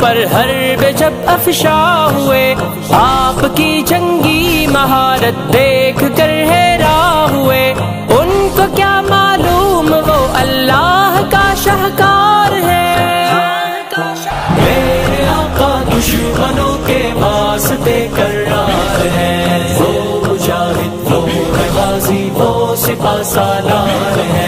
पर हर्ब जब अफशा हुए, आपकी जंगी महारत देख कर हैरान हुए। उनको क्या मालूम वो अल्लाह का शाहकार है। मेरे आका दुश्मनों के वास्ते करार है, वो मुजाहिद वो गाजी वो सिपा सालार है।